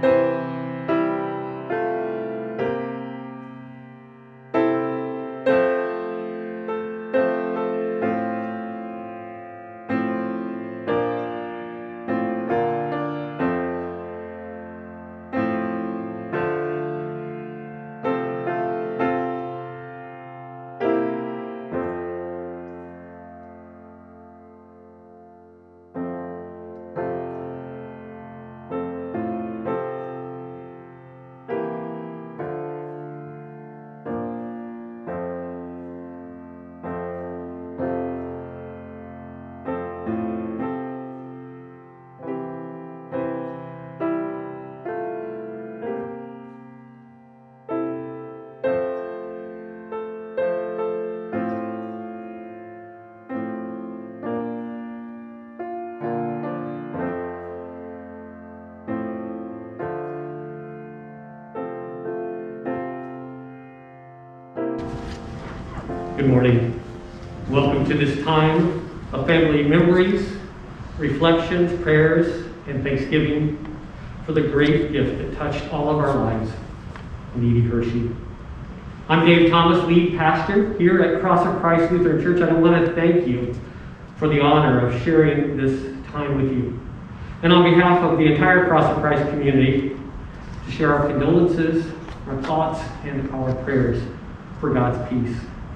Good morning. Welcome to this time of family memories, reflections, prayers, and thanksgiving for the great gift that touched all of our lives in Edie Hershey. I'm Dave Thomas, lead pastor here at Cross of Christ Lutheran Church, and I want to thank you for the honor of sharing this time with you. And on behalf of the entire Cross of Christ community, to share our condolences, our thoughts, and our prayers for God's peace.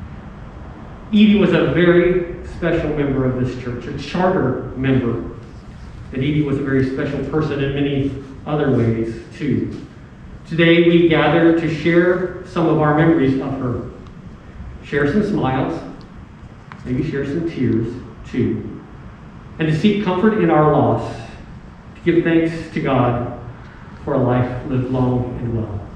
Edie was a very special member of this church, a charter member. And Edie was a very special person in many other ways, too. Today we gather to share some of our memories of her. Share some smiles, maybe share some tears, too. And to seek comfort in our loss, to give thanks to God for a life lived long and well.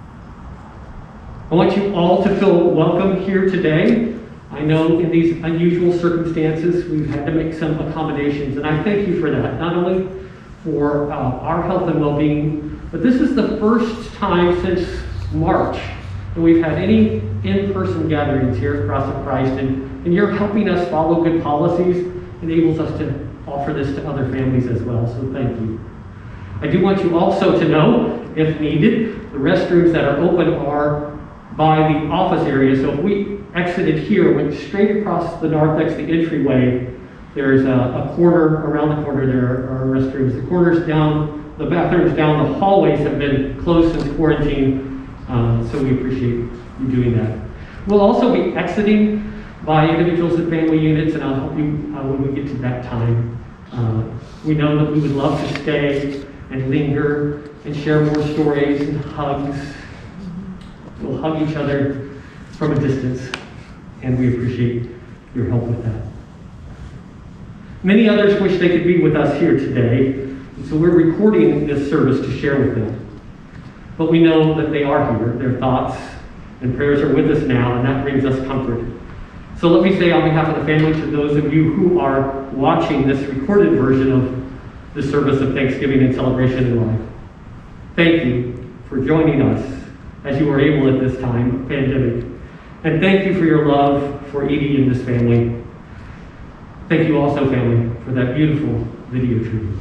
I want you all to feel welcome here today. I know in these unusual circumstances, we've had to make some accommodations, and I thank you for that, not only for our health and well-being, but this is the first time since March that we've had any in-person gatherings here at Cross of Christ, and you're helping us follow good policies, enables us to offer this to other families as well, so thank you. I do want you also to know, if needed, the restrooms that are open are by the office area, so if we exited here, went straight across the narthex, the entryway, there's a corner, around the corner there are restrooms. The corners down, the bathrooms down, the hallways have been closed since quarantine, so we appreciate you doing that. We'll also be exiting by individuals and family units, and I'll help you when we get to that time. We know that we would love to stay and linger and share more stories and hugs. We'll hug each other from a distance, and we appreciate your help with that. Many others wish they could be with us here today, so we're recording this service to share with them. But we know that they are here. Their thoughts and prayers are with us now, and that brings us comfort. So let me say on behalf of the family to those of you who are watching this recorded version of the service of Thanksgiving and celebration in life, thank you for joining us as you are able at this time of pandemic. And thank you for your love for Edie and this family. Thank you also, family, for that beautiful video tribute.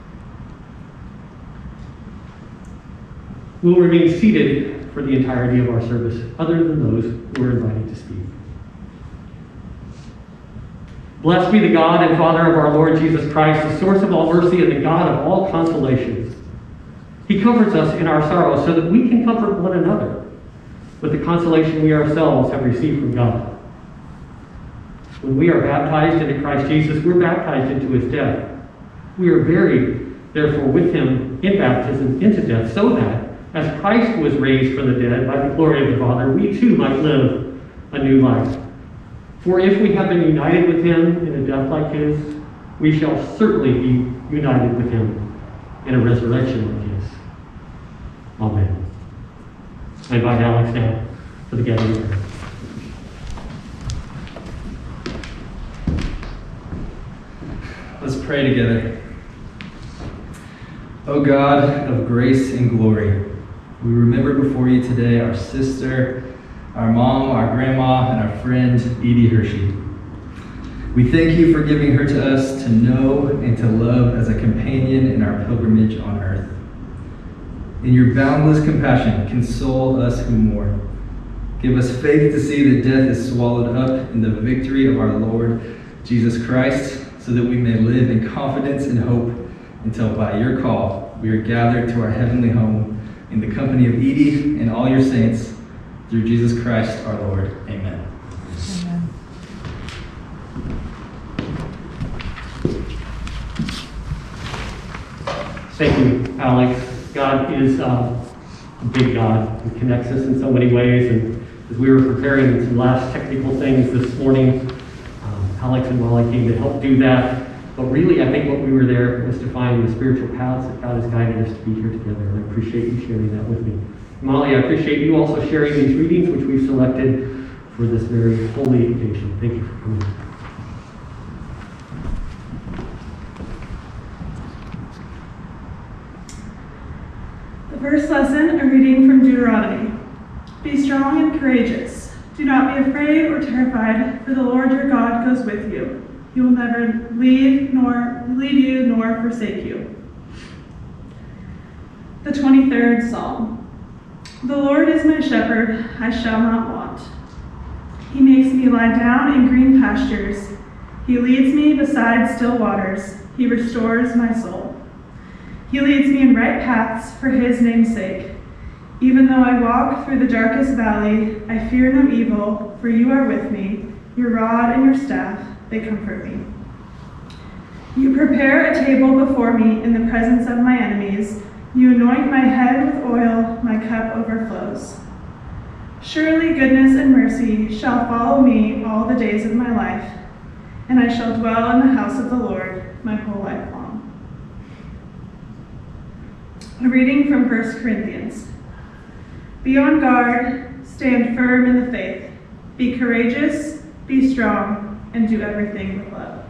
We'll remain seated for the entirety of our service, other than those who are invited to speak. Blessed be the God and Father of our Lord Jesus Christ, the source of all mercy and the God of all consolations. He comforts us in our sorrows so that we can comfort one another with the consolation we ourselves have received from God. When we are baptized into Christ Jesus, we're baptized into his death. We are buried, therefore, with him in baptism into death, so that, as Christ was raised from the dead by the glory of the Father, we too might live a new life. For if we have been united with him in a death like his, we shall certainly be united with him in a resurrection like his. Amen. I invite Alex now for the gathering prayer. Let's pray together. O God of grace and glory, we remember before you today our sister, our mom, our grandma, and our friend, Edie Hershey. We thank you for giving her to us to know and to love as a companion in our pilgrimage on earth. In your boundless compassion, console us who mourn. Give us faith to see that death is swallowed up in the victory of our Lord Jesus Christ, so that we may live in confidence and hope until by your call we are gathered to our heavenly home in the company of Edie and all your saints, through Jesus Christ our Lord. Amen. Amen. Thank you, Alex. God is a big God. He connects us in so many ways. And as we were preparing some last technical things this morning, Alex and Molly came to help do that. But really, I think what we were there was to find the spiritual paths that God has guided us to be here together. And I appreciate you sharing that with me. Molly, I appreciate you also sharing these readings, which we've selected for this very holy occasion. Thank you for coming. The first lesson, a reading from Deuteronomy. Be strong and courageous. Do not be afraid or terrified, for the Lord your God goes with you. He will never leave you nor forsake you. The 23rd Psalm. The Lord is my shepherd, I shall not want. He makes me lie down in green pastures. He leads me beside still waters. He restores my soul. He leads me in right paths for his name's sake. Even though I walk through the darkest valley, I fear no evil, for you are with me. Your rod and your staff, they comfort me. You prepare a table before me in the presence of my enemies. You anoint my head with oil, my cup overflows. Surely goodness and mercy shall follow me all the days of my life, and I shall dwell in the house of the Lord my whole life long. A reading from 1 Corinthians. Be on guard, stand firm in the faith. Be courageous, be strong, and do everything with love.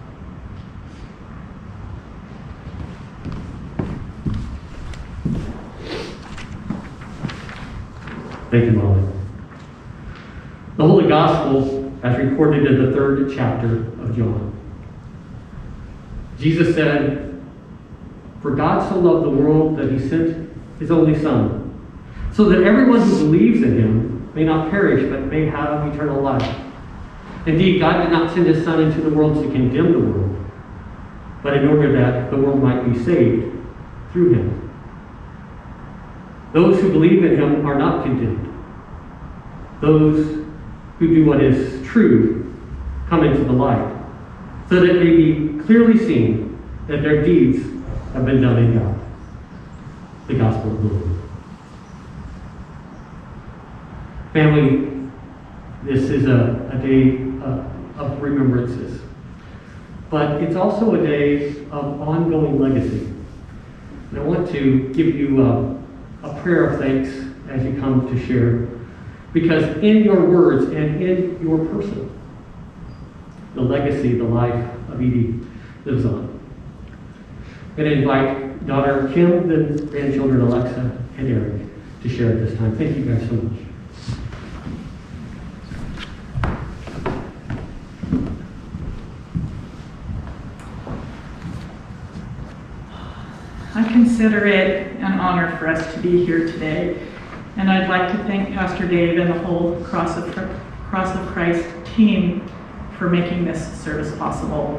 Thank you, Molly. The Holy Gospel, as recorded in the 3rd chapter of John. Jesus said, "For God so loved the world that he sent his only Son, so that everyone who believes in him may not perish, but may have eternal life. Indeed, God did not send his Son into the world to condemn the world, but in order that the world might be saved through him. Those who believe in him are not condemned. Those who do what is true come into the light, so that it may be clearly seen that their deeds have been done in God." The Gospel of the Lord. Family, this is a day of remembrances, but it's also a day of ongoing legacy. And I want to give you a prayer of thanks as you come to share, because in your words and in your person, the legacy, the life of Edie lives on. I'm going to invite daughter Kim, then grandchildren Alexa and Eric to share at this time. Thank you guys so much. I consider it an honor for us to be here today, and I'd like to thank Pastor Dave and the whole Cross of Christ team for making this service possible.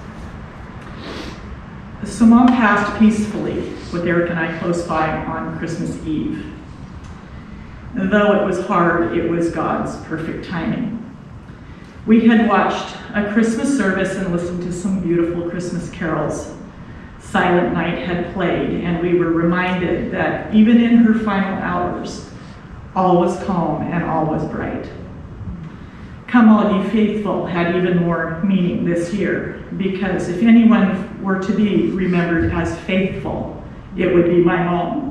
So Mom passed peacefully with Eric and I close by on Christmas Eve. Though it was hard, it was God's perfect timing. We had watched a Christmas service and listened to some beautiful Christmas carols. Silent Night had played, and we were reminded that even in her final hours, all was calm and all was bright. Come All Ye Faithful had even more meaning this year, because if anyone were to be remembered as faithful, it would be my mom.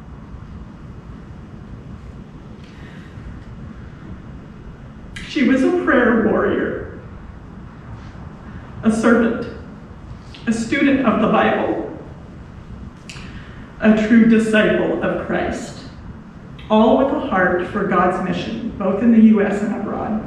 She was a prayer warrior, a servant, a student of the Bible, a true disciple of Christ, all with a heart for God's mission, both in the U.S. and abroad.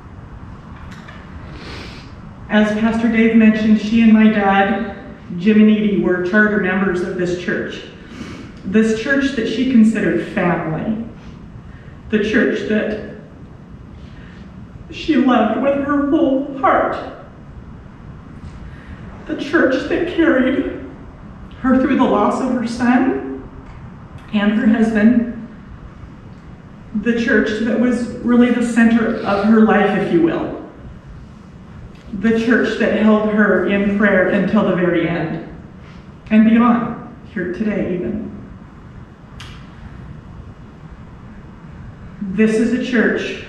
As Pastor Dave mentioned, she and my dad, Jim and Edie, were charter members of this church. this church that she considered family, the church that she loved with her whole heart, the church that carried her through the loss of her son and her husband, the church that was really the center of her life, if you will, the church that held her in prayer until the very end and beyond, here today even. This is a church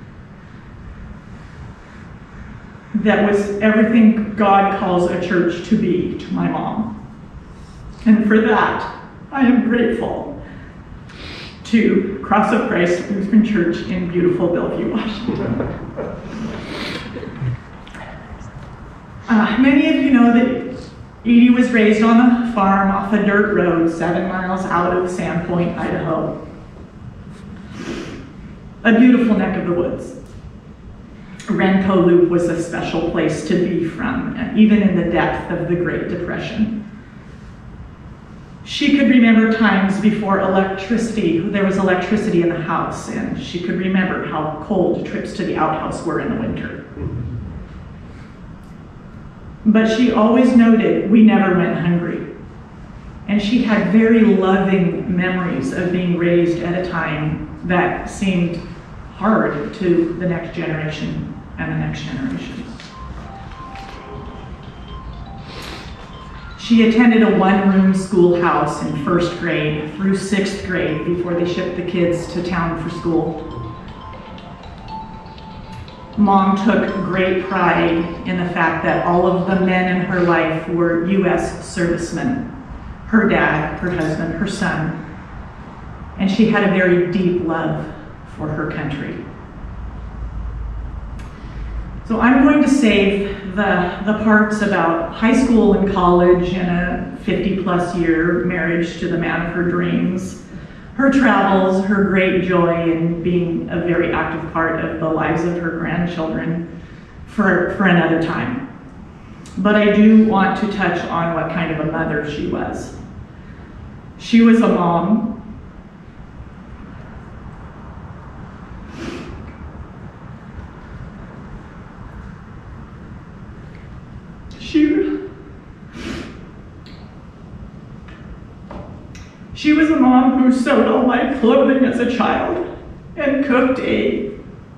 that was everything God calls a church to be to my mom. And for that, I am grateful to Cross of Christ Lutheran Church in beautiful Bellevue, Washington. Many of you know that Edie was raised on a farm off a dirt road 7 miles out of Sandpoint, Idaho. A beautiful neck of the woods. Renko Loop was a special place to be from, even in the depth of the Great Depression. She could remember times before there was electricity in the house, and she could remember how cold trips to the outhouse were in the winter. But she always noted we never went hungry. And she had very loving memories of being raised at a time that seemed hard to the next generation and the next generation. She attended a one-room schoolhouse in first grade through 6th grade before they shipped the kids to town for school. Mom took great pride in the fact that all of the men in her life were U.S. servicemen. Her dad, her husband, her son. And she had a very deep love for her country. So I'm going to save the parts about high school and college and a 50-plus year marriage to the man of her dreams, her travels, her great joy in being a very active part of the lives of her grandchildren for another time. But I do want to touch on what kind of a mother she was. She was a mom. She was a mom who sewed all my clothing as a child and cooked a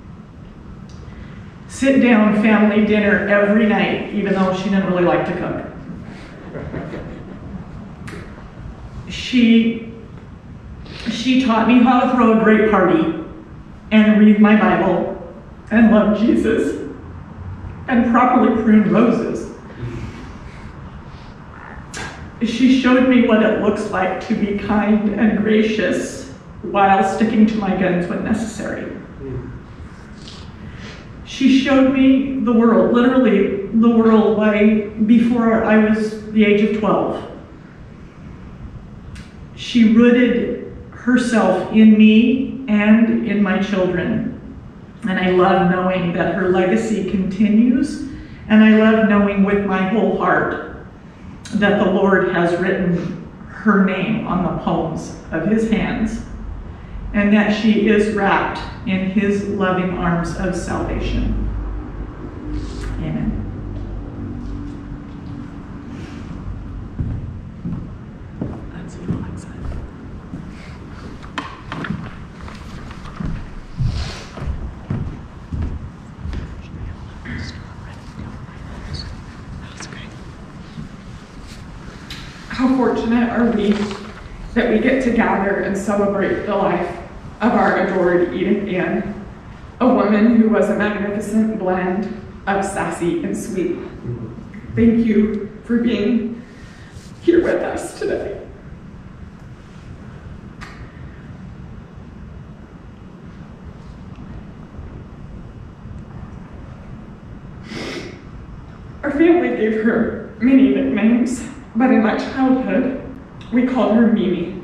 sit-down family dinner every night, even though she didn't really like to cook. She taught me how to throw a great party and read my Bible and love Jesus and properly prune roses. She showed me what it looks like to be kind and gracious while sticking to my guns when necessary. She showed me the world, literally the world, before I was the age of 12. She rooted herself in me and in my children. And I love knowing that her legacy continues, and I love knowing with my whole heart that the Lord has written her name on the palms of his hands, and that she is wrapped in his loving arms of salvation. Amen. That's you, Alexa. How fortunate are we that we get to gather and celebrate the life of our adored Edith Ann, a woman who was a magnificent blend of sassy and sweet. Thank you for being here with us today. Our family gave her many nicknames, but in my childhood, we called her Mimi.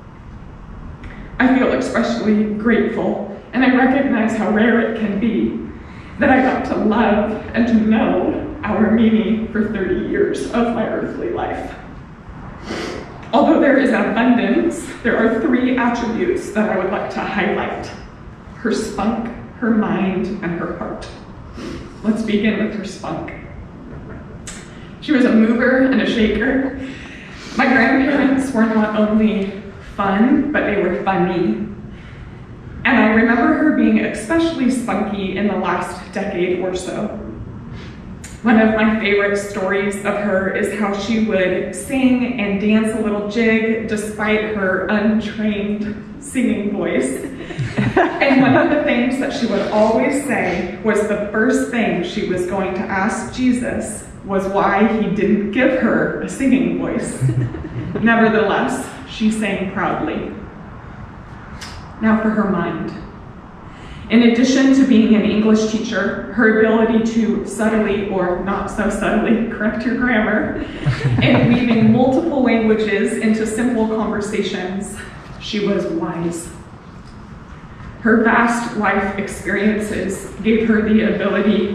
I feel especially grateful, and I recognize how rare it can be that I got to love and to know our Mimi for 30 years of my earthly life. Although there is abundance, there are 3 attributes that I would like to highlight: her spunk, her mind, and her heart. Let's begin with her spunk. She was a mover and a shaker. My grandparents were not only fun, but they were funny. And I remember her being especially spunky in the last decade or so. One of my favorite stories of her is how she would sing and dance a little jig despite her untrained singing voice. And one of the things that she would always say was the first thing she was going to ask Jesus was why he didn't give her a singing voice. Nevertheless, she sang proudly. Now for her mind. In addition to being an English teacher, her ability to subtly or not so subtly correct your grammar and weaving multiple languages into simple conversations, she was wise. Her vast life experiences gave her the ability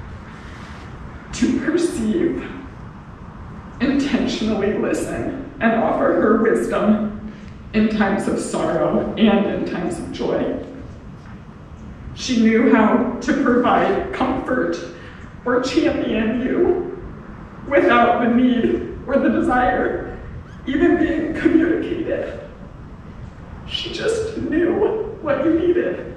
to perceive, intentionally listen, and offer her wisdom in times of sorrow and in times of joy. She knew how to provide comfort or champion you without the need or the desire even being communicated. She just knew what you needed.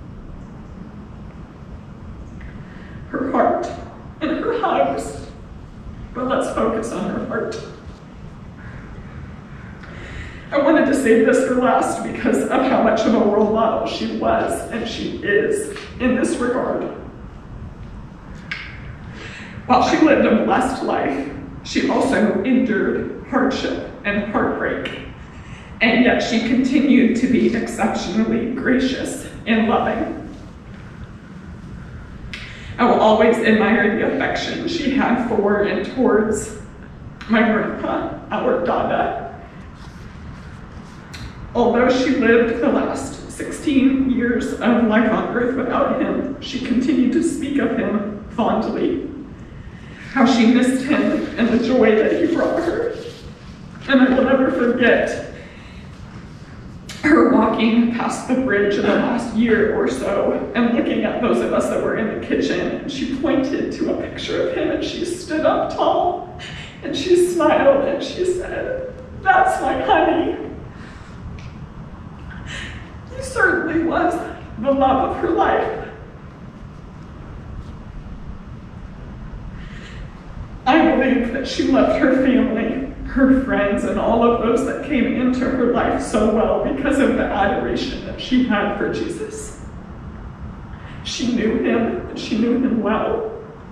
Her heart and her hugs, but let's focus on her heart. I wanted to save this for last because of how much of a role model she was and she is in this regard. While she lived a blessed life, she also endured hardship and heartbreak, and yet she continued to be exceptionally gracious and loving. I will always admire the affection she had for and towards my grandpa, our Dada. Although she lived the last 16 years of life on earth without him, she continued to speak of him fondly, how she missed him and the joy that he brought her. And I will never forget her walking past the bridge in the last year or so and looking at those of us that were in the kitchen, and she pointed to a picture of him and she stood up tall and she smiled and she said, "That's my honey." He certainly was the love of her life. I believe that she loved her family, her friends, and all of those that came into her life so well because of the adoration that she had for Jesus. She knew him, and she knew him well.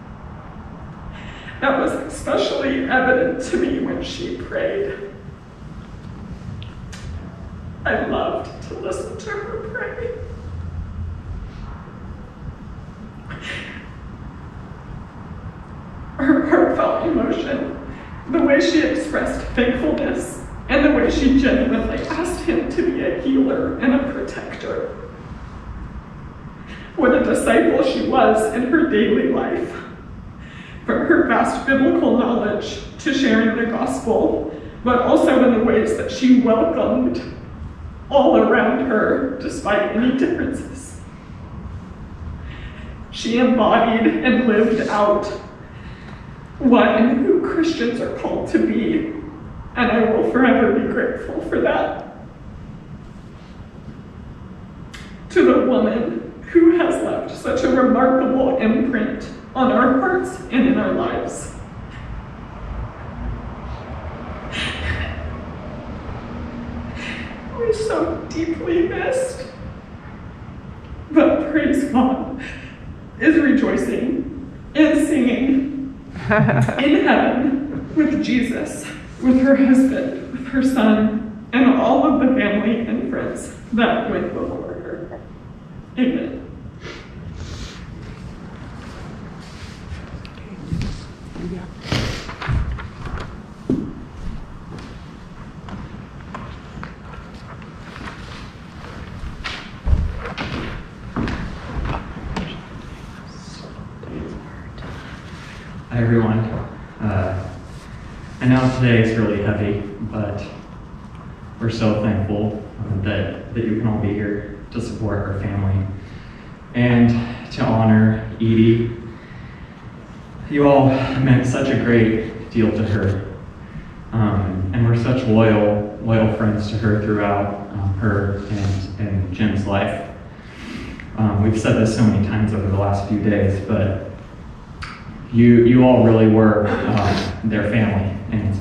That was especially evident to me when she prayed. I loved to listen to her pray. Her heartfelt emotion, the way she expressed thankfulness, and the way she genuinely asked him to be a healer and a protector. What a disciple she was in her daily life. From her vast biblical knowledge to sharing the gospel, but also in the ways that she welcomed all around her despite any differences. She embodied and lived out what and who Christians are called to be, and I will forever be grateful for that. To the woman who has left such a remarkable imprint on our hearts and in our lives. We're so deeply missed, but praise God is rejoicing and singing in heaven with Jesus, with her husband, with her son, and all of the family and friends that went before her. Amen. Hi everyone. I know today is really heavy, but we're so thankful that you can all be here to support our family and to honor Edie. You all meant such a great deal to her, and we're such loyal friends to her throughout her and Jim's life. We've said this so many times over the last few days, but you all really were their family.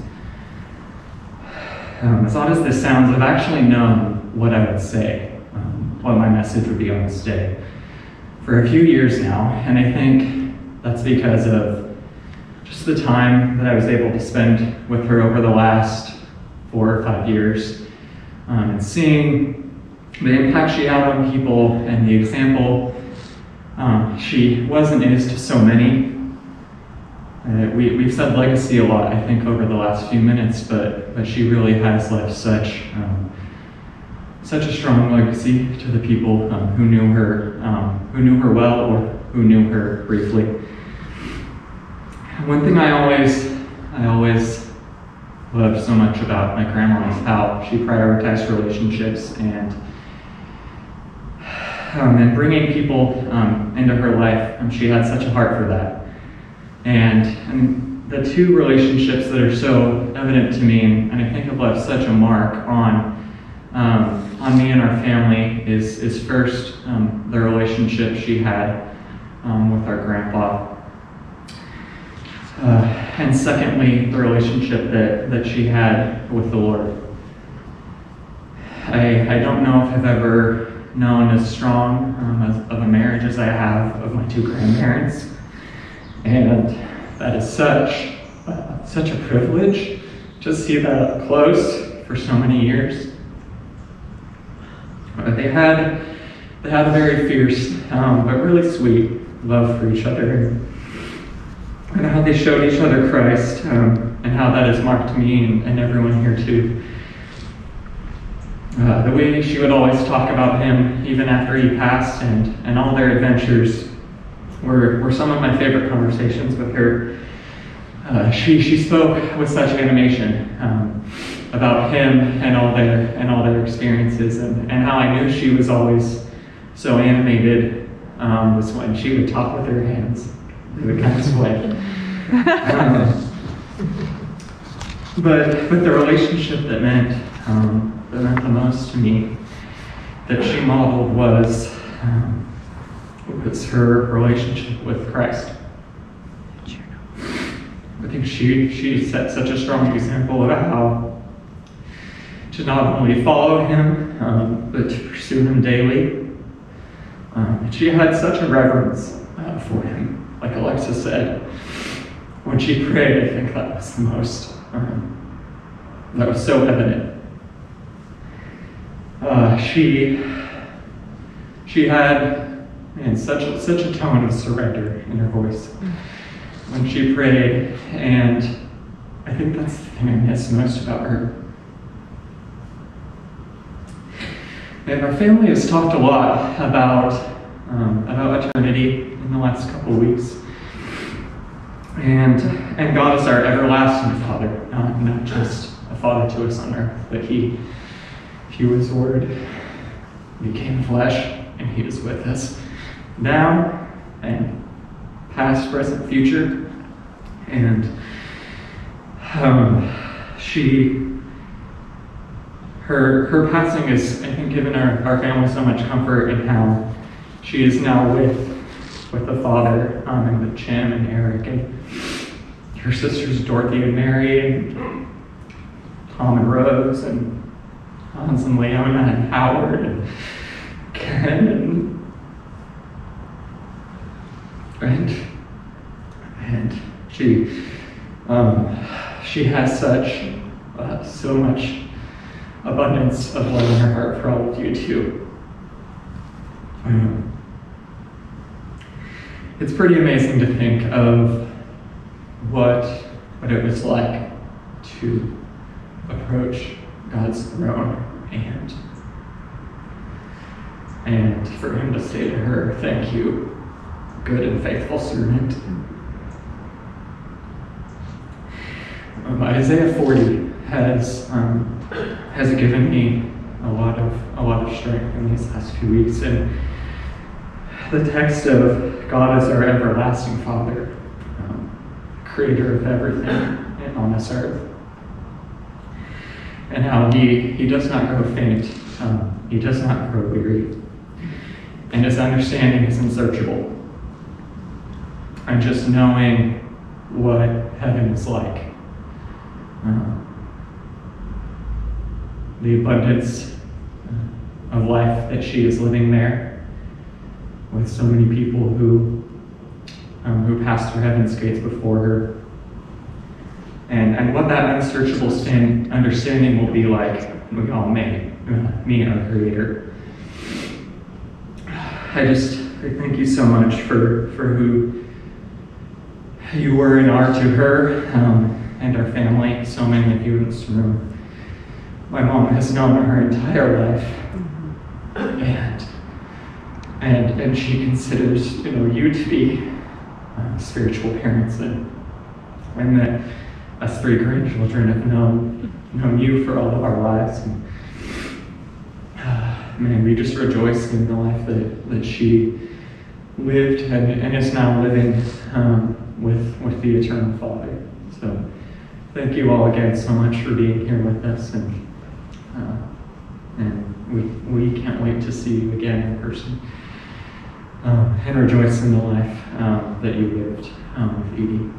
And as odd as this sounds, I've actually known what I would say, what my message would be on this day for a few years now, and I think that's because of just the time that I was able to spend with her over the last 4 or 5 years, and seeing the impact she had on people and the example she was and is to so many. We've said legacy a lot, I think, over the last few minutes, but she really has left such a strong legacy to the people who knew her well or who knew her briefly. One thing I always loved so much about my grandma is how she prioritized relationships and bringing people into her life. She had such a heart for that. And the two relationships that are so evident to me, and I think have left such a mark on me and our family, is first the relationship she had with our grandpa, and secondly the relationship that she had with the Lord. I don't know if I've ever known as strong of a marriage as I have of my two grandparents. And that is such a privilege to see that up close for so many years. They had a very fierce but really sweet love for each other, and how they showed each other Christ, and how that has marked me and everyone here too. The way she would always talk about him even after he passed, and all their adventures were some of my favorite conversations with her. She spoke with such animation about him and all their experiences, and how I knew she was always so animated was when she would talk with her hands. They would kind of sway. But the relationship that meant the most to me that she modeled was her relationship with Christ. I think she set such a strong example of how to not only follow him, but to pursue him daily. She had such a reverence for him, like Alexa said. When she prayed, I think that was the most, that was so evident. She had such a tone of surrender in her voice when she prayed, and I think that's the thing I miss most about her. And our family has talked a lot about eternity in the last couple of weeks, and God is our everlasting Father, not just a Father to us on earth, but He was Word, became flesh, and He is with us now and past, present, future. And her passing has, I think, given our family so much comfort in how she is now with the Father, and with Jim and Eric and her sisters Dorothy and Mary and Tom and Rose and Hans and Leona and Howard and Karen and she has so much abundance of love in her heart for all of you too. It's pretty amazing to think of what it was like to approach God's throne and for Him to say to her, "Thank you, good and faithful servant." Isaiah 40 has has given me a lot of strength in these last few weeks. And the text of God is our everlasting Father, creator of everything on this earth, and how he does not grow faint, he does not grow weary, and his understanding is unsearchable. And just knowing what heaven is like, the abundance of life that she is living there, with so many people who passed through heaven's gates before her, and what that unsearchable understanding will be like we all made, me and our Creator. I thank you so much for who you were and are to her and our family, so many of you in this room. My mom has known her entire life, and she considers you to be spiritual parents, and that us 3 grandchildren have known you for all of our lives. And man, we just rejoice in the life that she lived and is now living with the Eternal Father. So thank you all again so much for being here with us, and we can't wait to see you again in person, and rejoice in the life that you lived with Edie.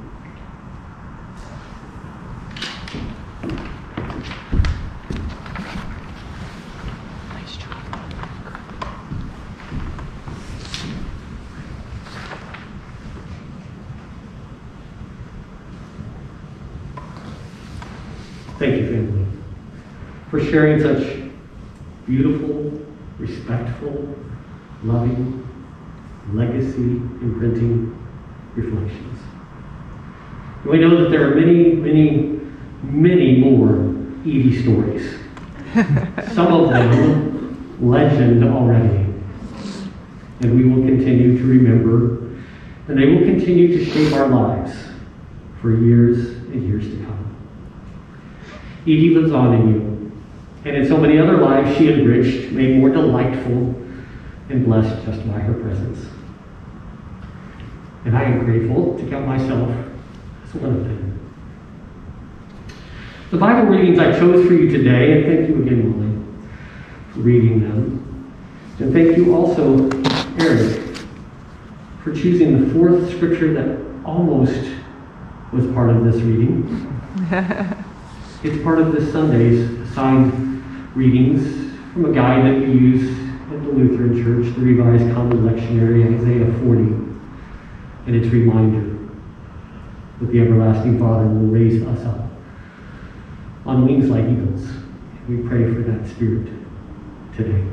Thank you, family, for sharing such beautiful, respectful, loving, legacy-imprinting reflections. And we know that there are many, many, many more Edie stories. Some of them legend already. And we will continue to remember, and they will continue to shape our lives for years and years to come. Edie lives on in you, and in so many other lives she enriched, made more delightful, and blessed just by her presence. And I am grateful to count myself as one of them. The Bible readings I chose for you today, and thank you again, Molly, for reading them. And thank you also, Eric, for choosing the 4th scripture that almost was part of this reading. It's part of this Sunday's assigned readings from a guide that we use at the Lutheran Church, the Revised Common Lectionary, Isaiah 40, and its reminder that the everlasting Father will raise us up on wings like eagles. We pray for that spirit today.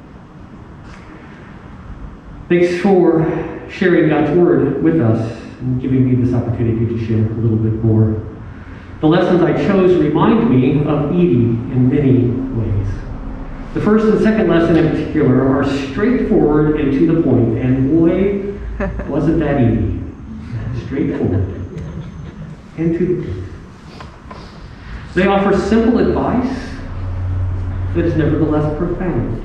Thanks for sharing God's Word with us and giving me this opportunity to share a little bit more. The lessons I chose remind me of Edie in many ways. The first and second lesson in particular are straightforward and to the point, and boy, wasn't that Edie. Straightforward and to the point. They offer simple advice that is nevertheless profound.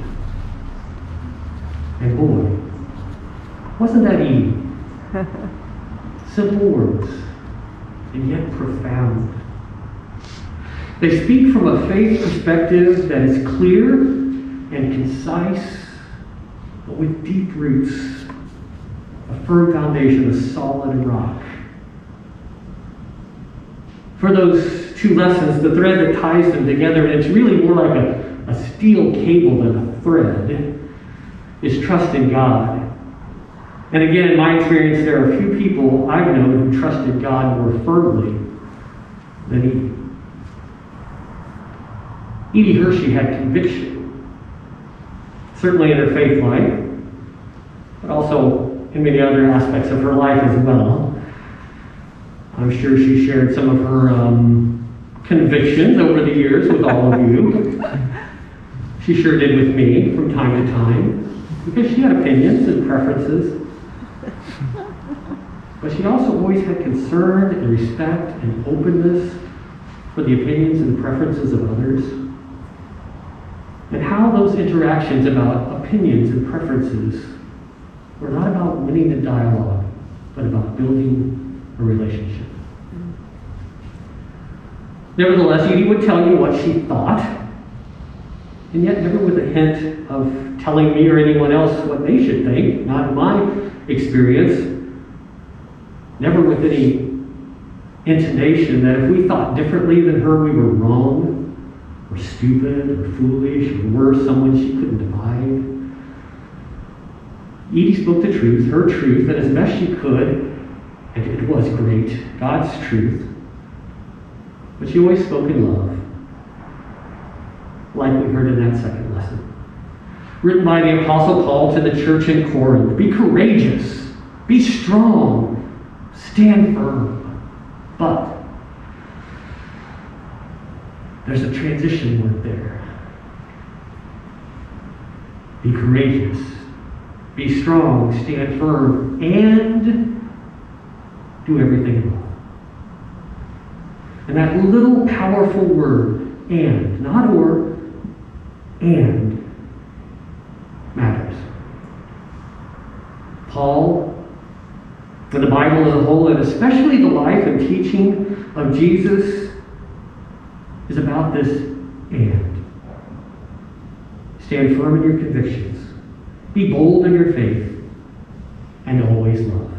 And boy, wasn't that Edie. Simple words, and yet profound. They speak from a faith perspective that is clear and concise, but with deep roots, a firm foundation, a solid rock. For those 2 lessons, the thread that ties them together, and it's really more like a steel cable than a thread, is trust in God. And again, in my experience, there are few people I've known who trusted God more firmly than Edie. Edie Hershey had conviction, certainly in her faith life, but also in many other aspects of her life as well. I'm sure she shared some of her convictions over the years with all of you. She sure did with me from time to time, because she had opinions and preferences. But she also always had concern and respect and openness for the opinions and preferences of others. And how those interactions about opinions and preferences were not about winning a dialogue, but about building a relationship. Nevertheless, Edie would tell you what she thought, and yet never with a hint of telling me or anyone else what they should think, not in my experience. Never with any intonation that if we thought differently than her, we were wrong, or stupid, or foolish, or worse, someone she couldn't divide. Edie spoke the truth, her truth, and as best she could, and it was great, God's truth. But she always spoke in love, like we heard in that second lesson. Written by the Apostle Paul to the church in Corinth. Be courageous, be strong, stand firm. But there's a transition word there. Be courageous, be strong, stand firm, and do everything in love. And that little powerful word, and, not or, and, matters. Paul, and the Bible as a whole, and especially the life and teaching of Jesus, is about this and. Stand firm in your convictions. Be bold in your faith. And always love.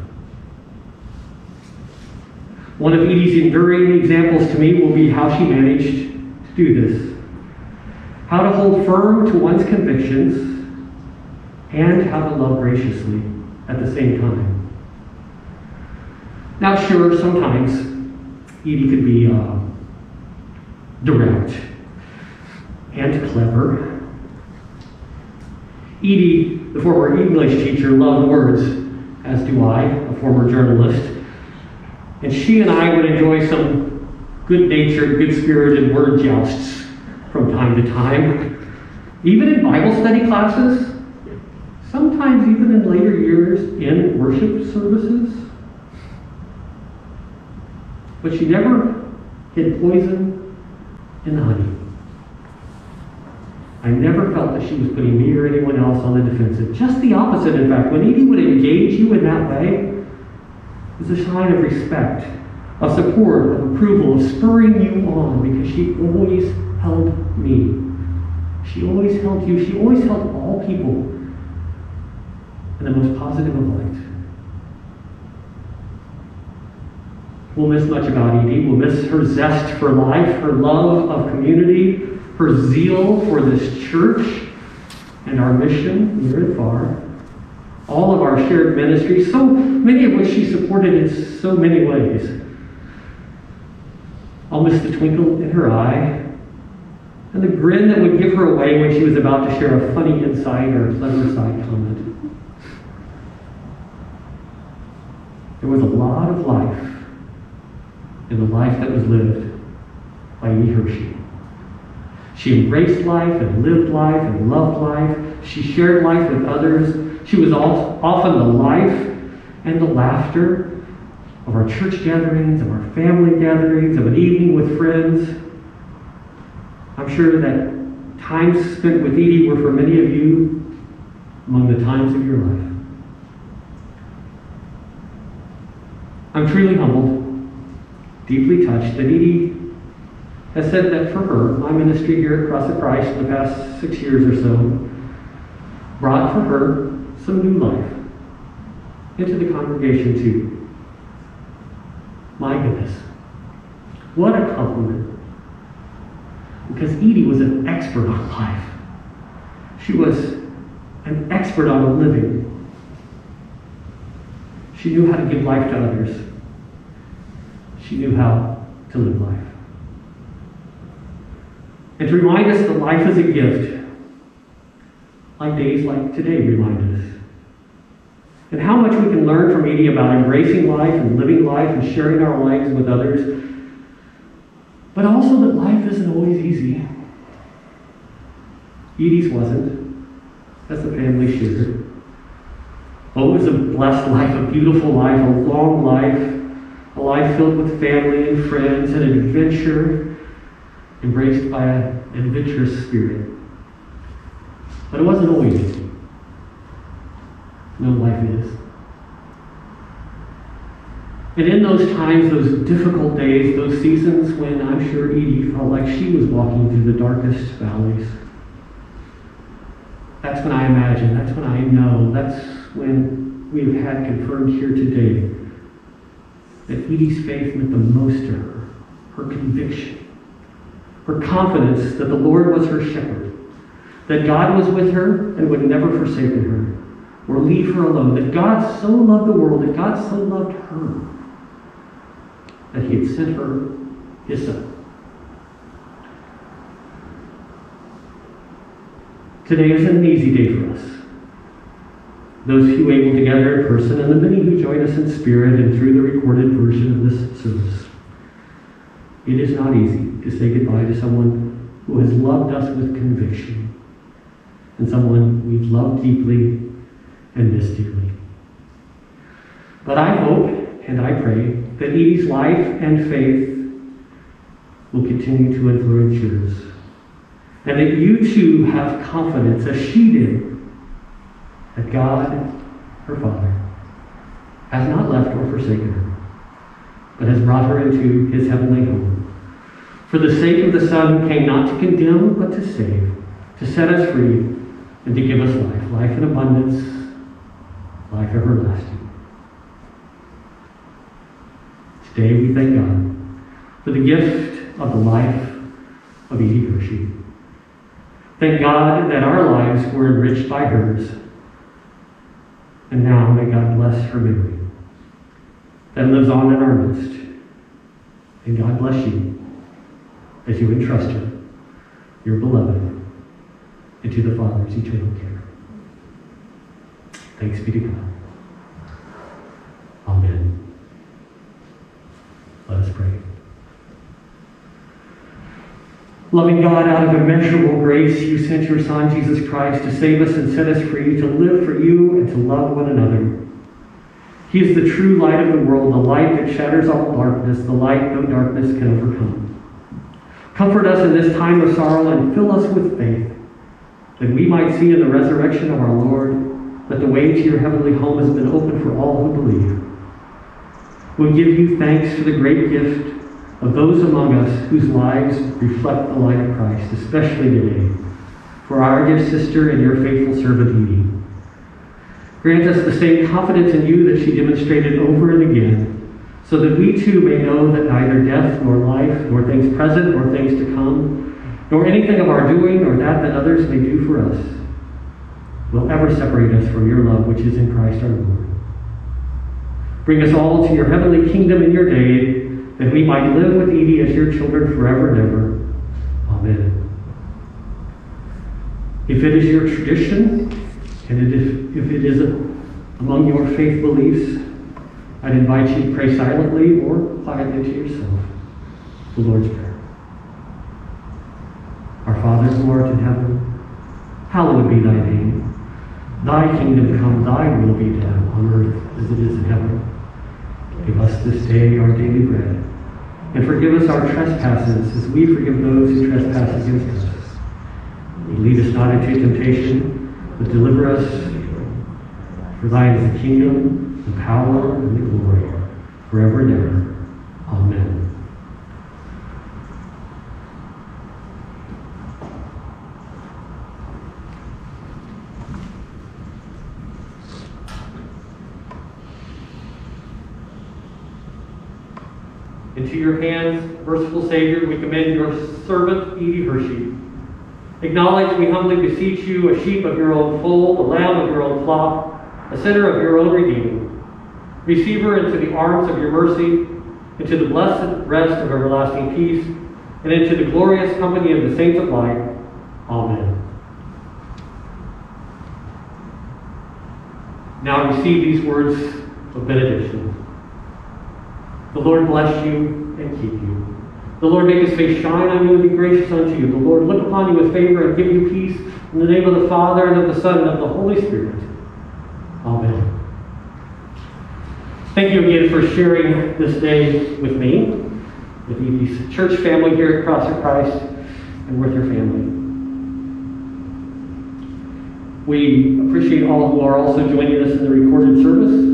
One of Edie's enduring examples to me will be how she managed to do this. How to hold firm to one's convictions and how to love graciously at the same time. Now, sure, sometimes Edie could be direct and clever. Edie, the former English teacher, loved words, as do I, a former journalist. And she and I would enjoy some good-natured, good-spirited word jousts from time to time. Even in Bible study classes, sometimes even in later years in worship services. But she never hid poison in the honey. I never felt that she was putting me or anyone else on the defensive. Just the opposite, in fact. When Edie would engage you in that way, it was a sign of respect, of support, of approval, of spurring you on, because she always held me. She always held you. She always held all people in the most positive of light. We'll miss much about Edie. We'll miss her zest for life, her love of community, her zeal for this church and our mission near and far. All of our shared ministries, so many of which she supported in so many ways. I'll miss the twinkle in her eye and the grin that would give her away when she was about to share a funny insight or a clever side comment. There was a lot of life in the life that was lived by Edie Hershey. She embraced life and lived life and loved life. She shared life with others. She was often the life and the laughter of our church gatherings, of our family gatherings, of an evening with friends. I'm sure that times spent with Edie were for many of you among the times of your life. I'm truly humbled, deeply touched that Edie has said that for her, my ministry here at Cross of Christ in the past 6 years or so brought for her some new life into the congregation too. My goodness, what a compliment. Because Edie was an expert on life. She was an expert on living. She knew how to give life to others. She knew how to live life. And to remind us that life is a gift, like days like today remind us. And how much we can learn from Edie about embracing life and living life and sharing our lives with others. But also that life isn't always easy. Edie's wasn't, as the family shared. Oh, it was a blessed life, a beautiful life, a long life, a life filled with family and friends and adventure, embraced by an adventurous spirit. But it wasn't always easy. No, life is. And in those times, those difficult days, those seasons when I'm sure Edie felt like she was walking through the darkest valleys, that's when I imagine, that's when I know, that's when we've had confirmed here today that Edie's faith meant the most to her, her conviction, her confidence that the Lord was her shepherd, that God was with her and would never forsake her or leave her alone, that God so loved the world, that God so loved her, that he had sent her his son. Today isn't an easy day for us. Those few able to gather in person and the many who join us in spirit and through the recorded version of this service. It is not easy to say goodbye to someone who has loved us with conviction and someone we've loved deeply and missed dearly. But I hope and I pray that Edie's life and faith will continue to influence yours, and that you too have confidence, as she did, that God, her Father, has not left or forsaken her, but has brought her into his heavenly home. For the sake of the Son who came not to condemn, but to save, to set us free, and to give us life, life in abundance, life everlasting. Today we thank God for the gift of the life of Edie Hershey. Thank God that our lives were enriched by hers. And now may God bless her memory that lives on in our midst. And God bless you as you entrust her, your beloved, into the Father's eternal care. Thanks be to God. Amen. Let us pray. Loving God, out of immeasurable grace, you sent your Son, Jesus Christ, to save us and set us free, to live for you and to love one another. He is the true light of the world, the light that shatters all darkness, the light no darkness can overcome. Comfort us in this time of sorrow and fill us with faith, that we might see in the resurrection of our Lord that the way to your heavenly home has been opened for all who believe. We give you thanks for the great gift of those among us whose lives reflect the light of Christ, especially today, for our dear sister and your faithful servant Edie. Grant us the same confidence in you that she demonstrated over and again, so that we too may know that neither death nor life, nor things present nor things to come, nor anything of our doing or that others may do for us, will ever separate us from your love which is in Christ our Lord. Bring us all to your heavenly kingdom in your day, that we might live with Edie as your children forever and ever. Amen. If it is your tradition, and if it is among your faith beliefs, I'd invite you to pray silently or quietly to yourself the Lord's Prayer. Our Father who art in heaven, hallowed be thy name. Thy kingdom come, thy will be done on earth as it is in heaven. Give us this day our daily bread, and forgive us our trespasses as we forgive those who trespass against us. And lead us not into temptation, but deliver us. For thine is the kingdom, the power, and the glory, forever and ever. Amen. Into your hands, merciful Savior, we commend your servant, Edie Hershey. Acknowledge, we humbly beseech you, a sheep of your own fold, a lamb of your own flock, a sinner of your own redeeming. Receive her into the arms of your mercy, into the blessed rest of everlasting peace, and into the glorious company of the saints of light. Amen. Now receive these words of benediction. The Lord bless you and keep you. The Lord make his face shine on you and be gracious unto you. The Lord look upon you with favor and give you peace. In the name of the Father, and of the Son, and of the Holy Spirit. Amen. Thank you again for sharing this day with me, with Edie's church family here at Cross of Christ, and with your family. We appreciate all who are also joining us in the recorded service.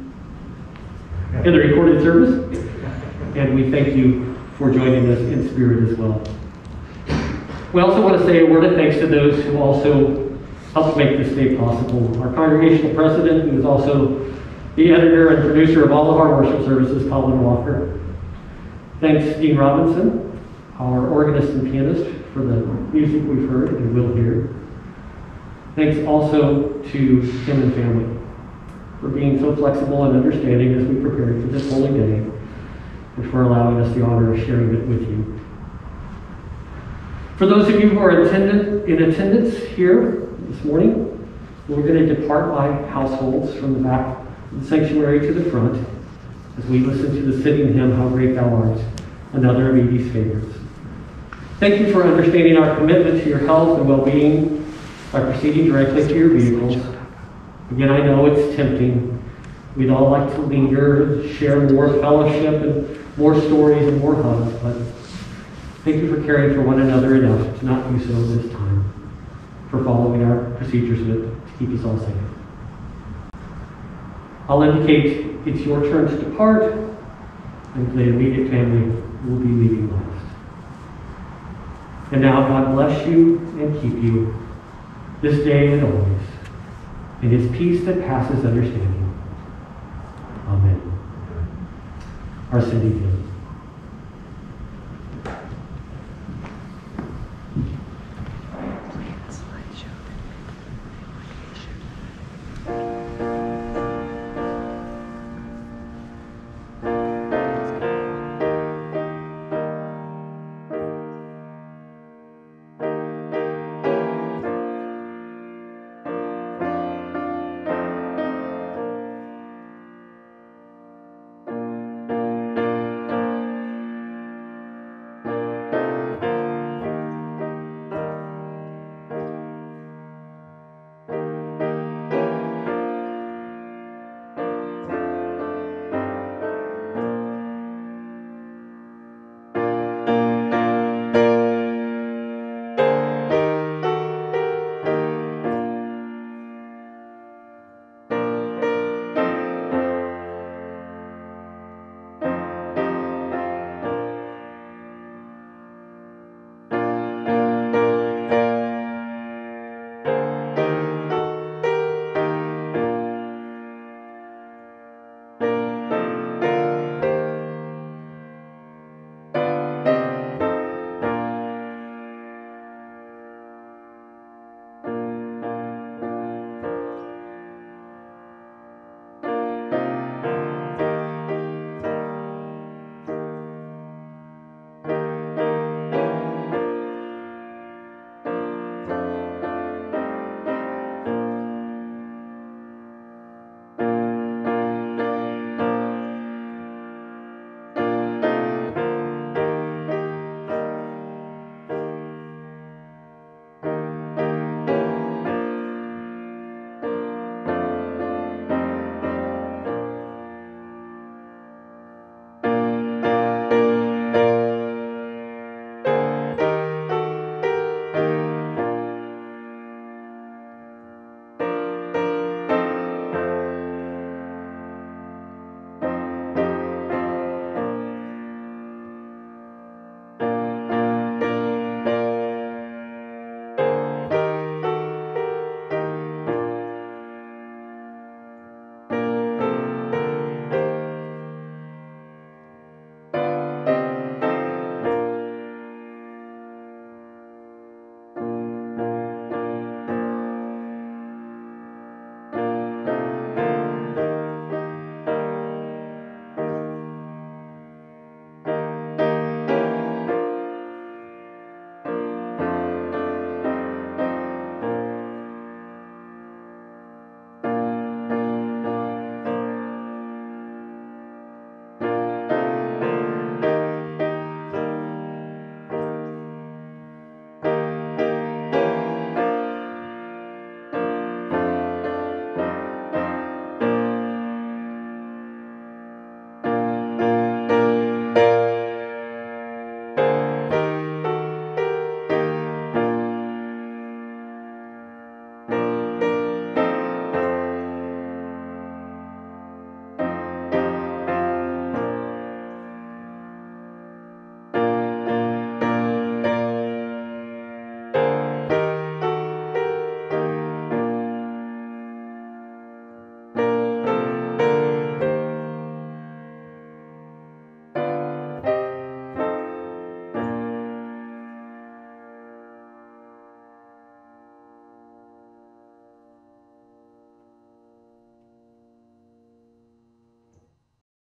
And we thank you for joining us in spirit as well. We also want to say a word of thanks to those who also helped make this day possible. Our congregational president, who is also the editor and producer of all of our worship services, Colin Walker. Thanks, Dean Robinson, our organist and pianist, for the music we've heard and will hear. Thanks also to Tim and family for being so flexible and understanding as we prepared for this holy day, and for allowing us the honor of sharing it with you. For those of you who are in attendance here this morning, we're going to depart by households from the back of the sanctuary to the front as we listen to the sitting hymn, How Great Thou Art, another of Edie's favorites. Thank you for understanding our commitment to your health and well-being by proceeding directly to your vehicles. Again, I know it's tempting. We'd all like to linger, share more fellowship and more stories and more hugs, but thank you for caring for one another enough to not do so this time, for following our procedures to keep us all safe. I'll indicate it's your turn to depart, and the immediate family will be leaving last. And now God bless you and keep you this day and always, in his peace that passes understanding. Amen. Our sending hymn.